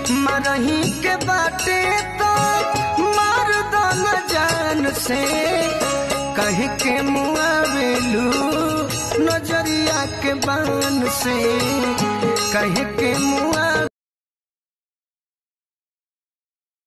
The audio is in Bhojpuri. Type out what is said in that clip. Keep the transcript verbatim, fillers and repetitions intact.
मरही के बाटे तो मार दो न जान से कह के मुआवेलू नजरिया के बान से कह के